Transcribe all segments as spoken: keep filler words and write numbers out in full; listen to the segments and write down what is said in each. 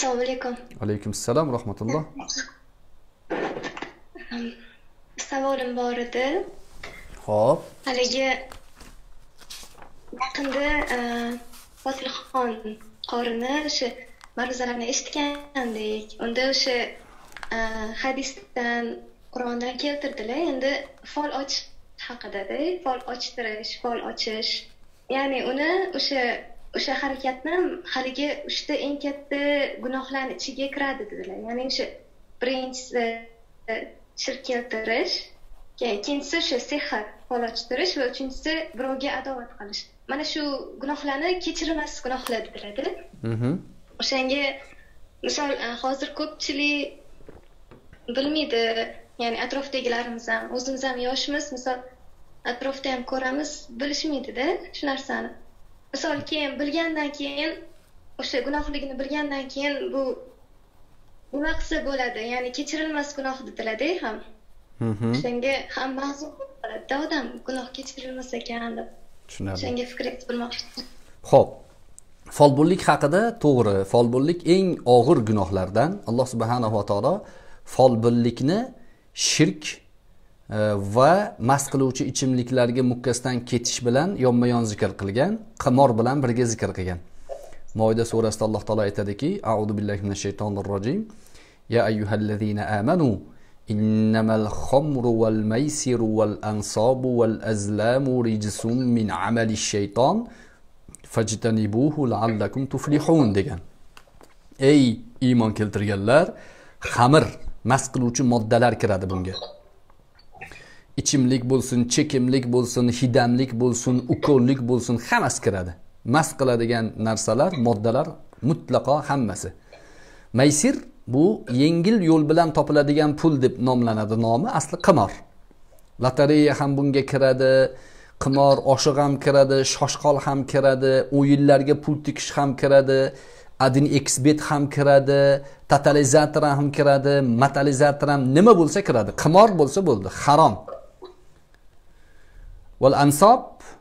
Assalomu alaykum. Alaykum assalom va rahmatulloh. Savolim bor edi. Xo'p. Haligi yaqinda Fosilxon qorini o'sha ma'ruzalarni eshitgandik. Unda o'sha hadisdan, Qur'ondan keltirdilar. Endi fol ochish haqida-da, fol ochtirish, fol ochish. Ya'ni uni o'sha o'sha harakatni haligi uchta eng katta gunohlarning ichiga kiradi dedilar. Ya'ni o'sha birinchisi shirk keltirish, ikkinchisi o'sha sehr, fol ochtirish va uchinchisi birovga adovat qilish. Mana shu gunohlarni kechirmas gunohlar dedilar. Mhm. O'shanga misol hozir ko'pchilik bilmaydi. Ya'ni atrofdagilarimiz ham, o'zimiz ham yoshmiz, misol atrofda ham ko'ramiz, bilishmaydi-da shu narsani. Misol keyin bilgandan keyin o'sha gunohligini bilgandan keyin bu nima qilsa bo'ladi, ya'ni kechirilmas gunoh dedilar-da ham. Mhm. Shunga ham ma'zur bo'ladi-da odam, gunoh kechirilmas ekan deb. Tushunarli. Shunga fikr bilmoqchiman. Xo'p. Folbonlik haqida to'g'ri, folbonlik eng og'ir gunohlardan. Alloh subhanahu va taolo folbonlikni shirk va mast qiluvchi ichimliklarga mukkasdan ketish bilan yonma-yon zikr qilgan, qimor bilan birga zikr qilgan. Moida surasida Alloh taolo aytadiki: "A'udhu billahi minash shaytonir rojim. Ya ayyuhallazina amanu innamal khamru wal maysiru wal ansabu wal azlamu rijsun min amali shayton fajtanibuhu la'allakum tuflihun" degan. Ey iymon keltirganlar, xamir, mast qiluvchi moddalar kiradi bunga. Ichimlik bo'lsin, chekimlik bo'lsin, hidamlik bo'lsin, ukollik bo'lsin, hammasi kiradi. Mast qiladigan narsalar, moddalar mutlaqo hammasi. Maysir bu yengil yo'l bilan topiladigan pul deb nomlanadi nomi, asli qimor. Lotereya ham bunga kiradi, qimor, oshiq ham kiradi, shoshqol ham kiradi, o'yinlarga pul tikish ham kiradi, adin xbet ham kiradi, totalizator ham kiradi, metalizator ham nima bo'lsa kiradi. Qimor bo'lsa bo'ldi, harom. Val ansob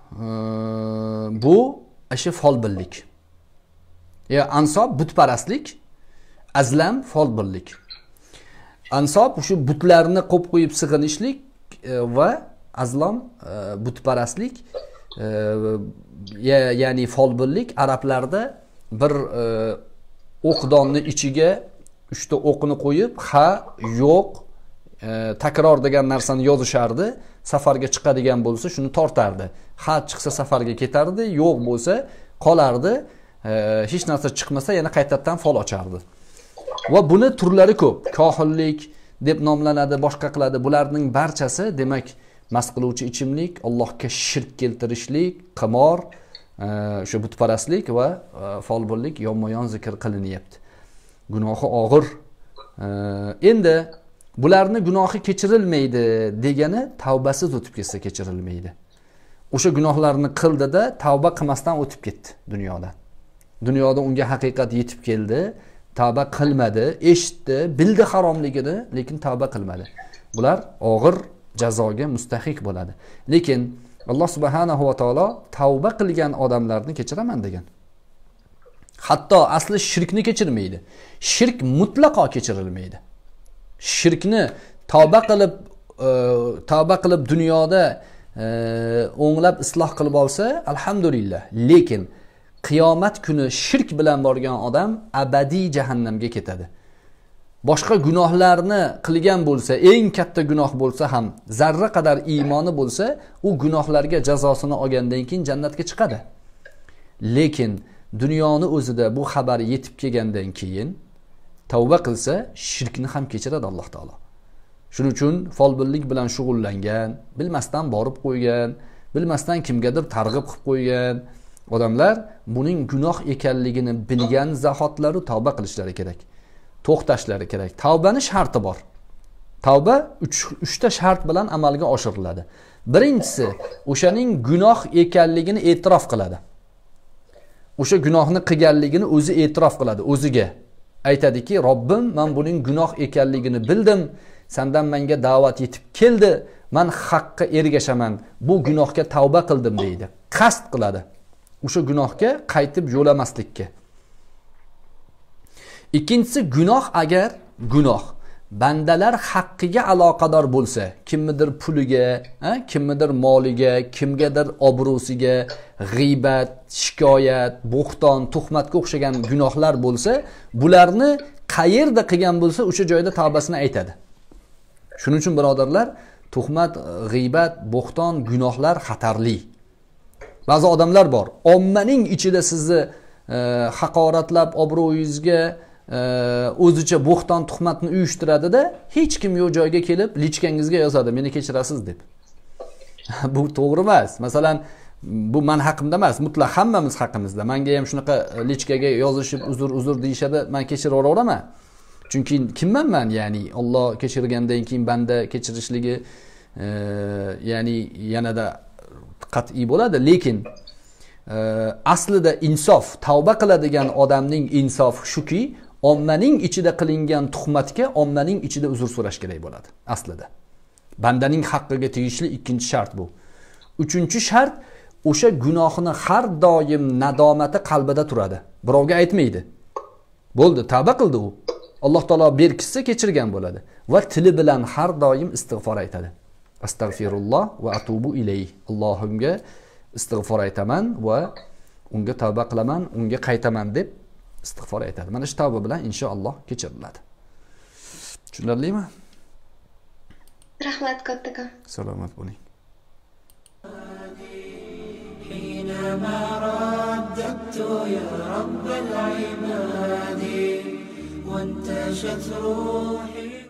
bu ashi folbinlik. Ya ansob butparastlik, azlam folbinlik. Ansob shu butlarni qo'yib qo'yib sig'inishlik va azlam butparastlik, ya'ni folbinlik arablarda bir o'qdonni ichiga uchta o'qni qo'yib, ha, yo'q, takror degan narsani yozishardi. Safarga chiqadigan bo'lsa shuni tortardi. Ha chiqsa safarga ketardi, yo'q bo'lsa qolardi. Hech narsa chiqmasa yana qaytadan fol ochardi. Va buni turlari ko'p. Kohillik deb nomlanadi, boshqa qiladi. Bularning barchasi demak mast qiluvchi ichimlik, Allohga shirk keltirishlik, qimor, o'sha butparastlik va folbonlik yonma-yon zikr qilinyapti. Gunohi og'ir. Endi bularni gunohi kechirilmaydi degani tavbasiz o'tib ketsa kechirilmaydi. O'sha gunohlarni qildida tavba qilmasdan o'tib ketdi dunyodan. Dunyoda unga haqiqat yetib keldi, tavba qilmadi, eshitdi, bildi haromligini, lekin tavba qilmadi. Bular og'ir jazoga mustahiq bo'ladi. Lekin Alloh subhanahu va taolo tavba qilgan odamlarni kechiraman degan. Hatto asli shirkni kechirmaydi. Shirk mutlaqo kechirilmaydi. Shirkni tavba qilib tavba qilib dunyoda o'nglab isloh qilib olsa, alhamdulillah. Lekin qiyomat kuni shirk bilan borgan odam abadiy jahannamga ketadi. Boshqa gunohlarni qilgan bo'lsa, eng katta gunoh bo'lsa ham, zarra qadar iymoni bo'lsa, u gunohlarga jazosini olgandan keyin jannatga chiqadi. Lekin dunyoni o'zida bu xabar yetib kelgandan keyin tavba qilsa, shirkni ham kechiradi Alloh taolo. Shuning uchun folbinlik bilan shug'ullangan, bilmasdan borib qo'ygan, bilmasdan kimgadir targ'ib qilib qo'ygan odamlar buning gunoh ekanligini bilgan zahotlari tavba qilishlari kerak. To'xtashlari kerak. Tavbaning sharti bor. Tavba uch ta shart bilan amalga oshiriladi. Birinchisi, o'shaning gunoh ekanligini e'tirof qiladi. O'sha gunohni qilganligini o'zi e'tirof qiladi o'ziga. Aytadiki, Robbim, men buning gunoh ekanligini bildim. Sendan menga da'vat yetib keldi. Men haqqa ergashaman. Bu gunohga tavba qildim deydi. Qasd qiladi. O'sha gunohga qaytib yo'lamaslikka. Ikkinchisi gunoh agar gunoh bandalar haqqiga aloqador bo'lsa, kimnidir puliga, kimnidir moliga, kimgadir obro'siga, g'iybat, shikoyat, bo'xton, tuhmatga o'xshagan gunohlar bo'lsa, bularni qayerda qilgan bo'lsa, o'sha joyda tavbasini aytadi. Shuning uchun birodarlar, tuhmat, g'iybat, bo'xton, gunohlar xatarli. Ba'zi odamlar bor, ommaning ichida sizni e, haqoratlab, obro'yingizga o'zicha bo'xton tuhmatni uyushtiradida, hech kim yo'q joyga kelib lichkangizga yozadi, meni kechirasiz deb. Bu to'g'ri emas. Masalan, bu men haqimda emas, mutlaq hammamiz haqimizda. Menga ham shunaqa lichkaga yozishib uzr uzr deyishadi, men kechirib yuraveraman. Chunki kimman men, ya'ni Alloh kechirgandan keyin banda kechirishligi e, ya'ni yanada qat'iy bo'ladi, lekin e, aslida insof, tavba qiladigan odamning insofi shuki, ommaning ichida qilingan tuhmatga ommaning ichida uzr so'rash kerak bo'ladi aslida. Bandaning haqqiga tegishli ikkinchi shart bu. Uchinchi shart, o'sha gunohini har doim nadomati qalbida turadi. Birovga aytmaydi. Bo'ldi, tavba qildi u. Alloh taolo berkitsa kechirgan bo'ladi va tili bilan har doim istig'for aytadi. Astagfirulloh va atubu ilayh. Allohimga istig'for aytaman va unga tavba qilaman, unga qaytaman deb istig'for aytadi. Mana shu tavba bilan inshaalloh kechiriladi. Tushunarlimi? Rahmat kattakon. Salomat bo'ling. حينما رددت يا رب العباد وانتشت روحي